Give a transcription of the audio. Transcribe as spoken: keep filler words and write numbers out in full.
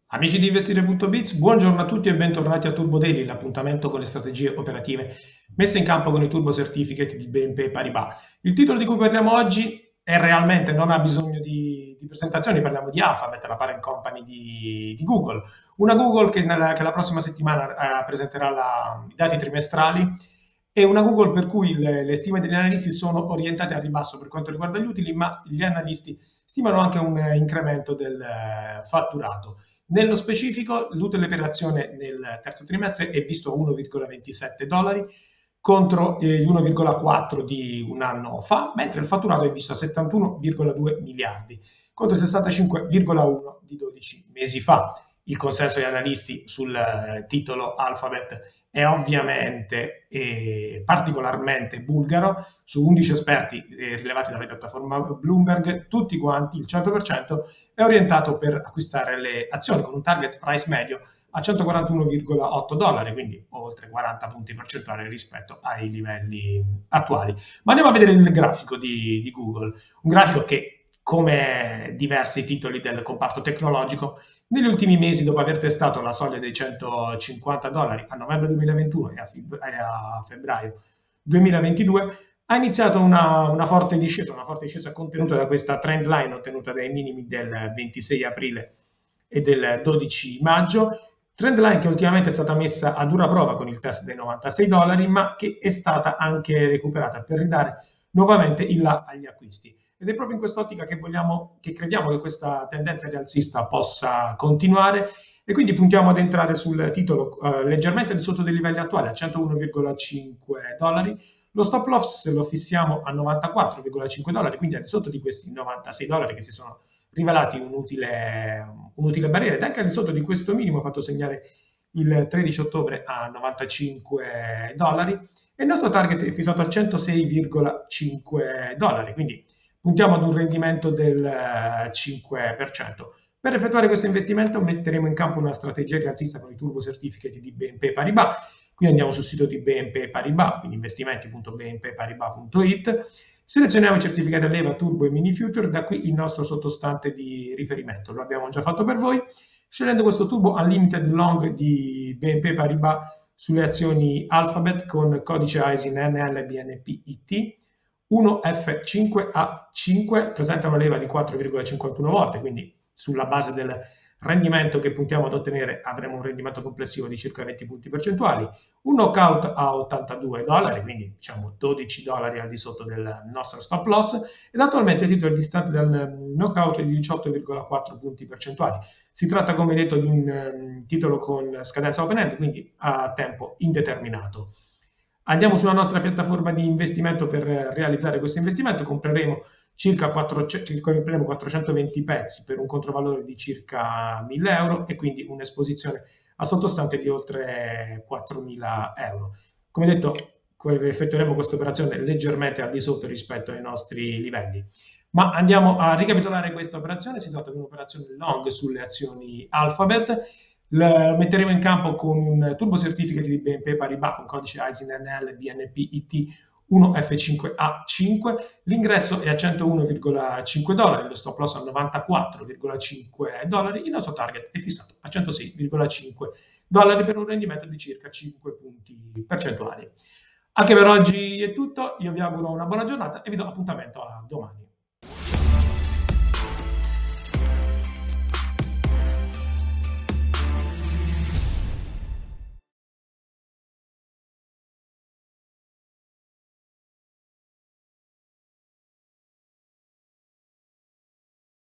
Amici di investire punto biz, buongiorno a tutti e bentornati a Turbo Daily, l'appuntamento con le strategie operative messe in campo con i Turbo Certificate di B N P Paribas. Il titolo di cui parliamo oggi è realmente, non ha bisogno di, di presentazioni, parliamo di Alphabet, la parent company di, di Google. Una Google che, nella, che la prossima settimana eh, presenterà la, i dati trimestrali e una Google per cui le, le stime degli analisti sono orientate a ribasso per quanto riguarda gli utili, ma gli analisti stimano anche un eh, incremento del eh, fatturato. Nello specifico, l'utile per azione nel terzo trimestre è visto a uno virgola ventisette dollari contro eh, gli uno virgola quattro di un anno fa, mentre il fatturato è visto a settantuno virgola due miliardi contro i sessantacinque virgola uno di dodici mesi fa. Il consenso degli analisti sul eh, titolo Alphabet è ovviamente e particolarmente bulgaro. Su undici esperti eh, rilevati dalla piattaforma Bloomberg, tutti quanti, il cento per cento, è orientato per acquistare le azioni con un target price medio a centoquarantuno virgola otto dollari, quindi oltre quaranta punti percentuali rispetto ai livelli attuali. Ma andiamo a vedere il grafico di, di Google, un grafico che, come diversi titoli del comparto tecnologico, negli ultimi mesi, dopo aver testato la soglia dei centocinquanta dollari a novembre duemilaventuro e a, fib- e a febbraio duemilaventidue, ha iniziato una, una forte discesa, una forte discesa contenuta da questa trend line ottenuta dai minimi del ventisei aprile e del dodici maggio, trend line che ultimamente è stata messa a dura prova con il test dei novantasei dollari, ma che è stata anche recuperata per ridare nuovamente il là agli acquisti. Ed è proprio in quest'ottica che vogliamo, che crediamo che questa tendenza rialzista possa continuare e quindi puntiamo ad entrare sul titolo eh, leggermente al di sotto dei livelli attuali, a centouno virgola cinque dollari. Lo stop loss lo fissiamo a novantaquattro virgola cinque dollari, quindi al di sotto di questi novantasei dollari che si sono rivelati un'utile, un'utile barriera, ed anche al di sotto di questo minimo fatto segnare il tredici ottobre a novantacinque dollari, e il nostro target è fissato a centosei virgola cinque dollari, quindi puntiamo ad un rendimento del cinque per cento. Per effettuare questo investimento metteremo in campo una strategia rialzista con i turbo certificati di B N P Paribas. Quindi andiamo sul sito di B N P Paribas, quindi investimenti punto b n p paribas punto i t, selezioniamo i certificati a leva Turbo e Mini Future, da qui il nostro sottostante di riferimento. Lo abbiamo già fatto per voi, scegliendo questo Turbo Unlimited Long di B N P Paribas sulle azioni Alphabet con codice I S I N L B N P I T. uno F cinque A cinque presenta una leva di quattro virgola cinquantuno volte, quindi sulla base del rendimento che puntiamo ad ottenere avremo un rendimento complessivo di circa venti punti percentuali, un knockout a ottantadue dollari, quindi diciamo dodici dollari al di sotto del nostro stop loss, ed attualmente il titolo è distante dal knockout di diciotto virgola quattro punti percentuali. Si tratta, come detto, di un um, titolo con scadenza open end, quindi a tempo indeterminato. Andiamo sulla nostra piattaforma di investimento per realizzare questo investimento, compreremo circa quattrocento, quattrocentoventi pezzi per un controvalore di circa mille euro e quindi un'esposizione a sottostante di oltre quattromila euro. Come detto, effettueremo questa operazione leggermente al di sotto rispetto ai nostri livelli. Ma andiamo a ricapitolare questa operazione. Si tratta di un'operazione long sulle azioni Alphabet. Lo metteremo in campo con un turbo certificate di B N P Paribas con codice I S I N L B N P I T uno F cinque A cinque. L'ingresso è a centouno virgola cinque dollari, lo stop loss a novantaquattro virgola cinque dollari, il nostro target è fissato a centosei virgola cinque dollari per un rendimento di circa cinque punti percentuali. Anche per oggi è tutto, io vi auguro una buona giornata e vi do appuntamento a domani.